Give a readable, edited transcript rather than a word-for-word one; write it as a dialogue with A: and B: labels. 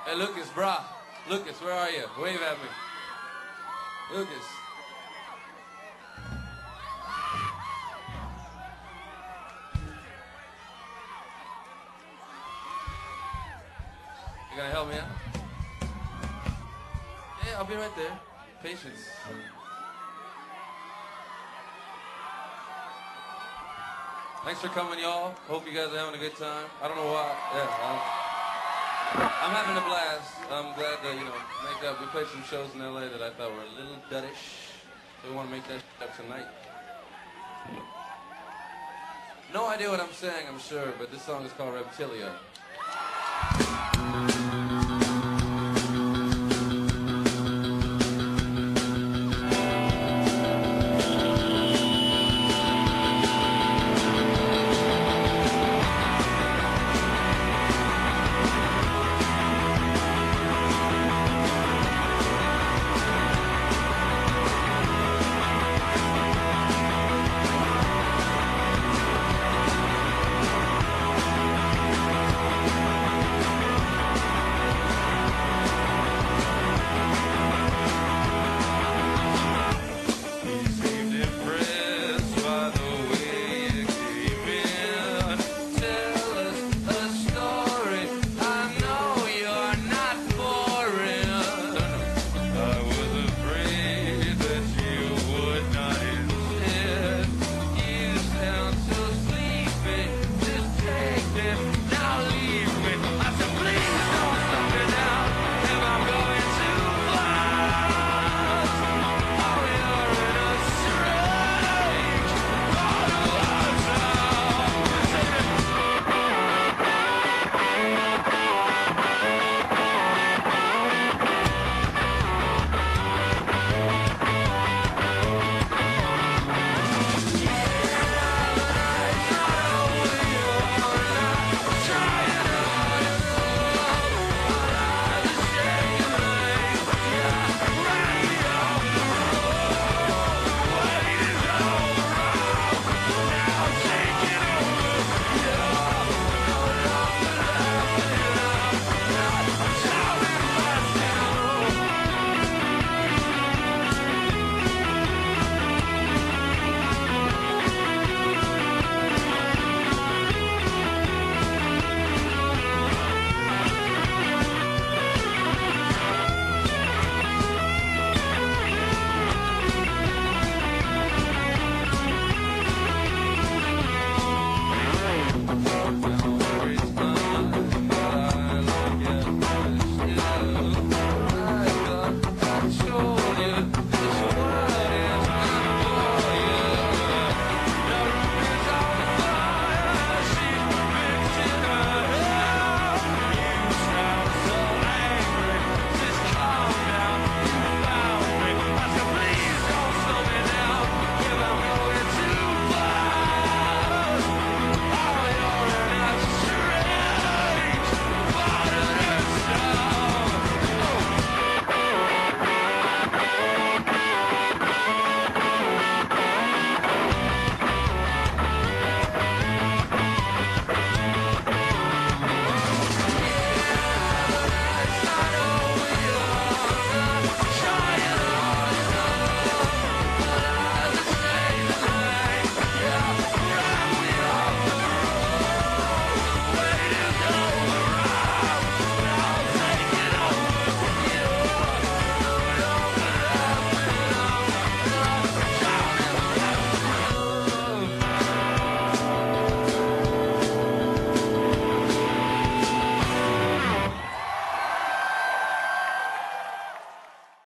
A: Hey, Lucas, brah. Lucas, where are you? Wave at me. Lucas. You gonna help me out? Yeah, I'll be right there. Patience. Thanks for coming, y'all. Hope you guys are having a good time. I don't know why. Yeah, I'm having a blast. I'm glad to, make that. We played some shows in LA that I thought were a little duddish. So we want to make that up tonight. No idea what I'm saying, I'm sure, but this song is called Reptilia.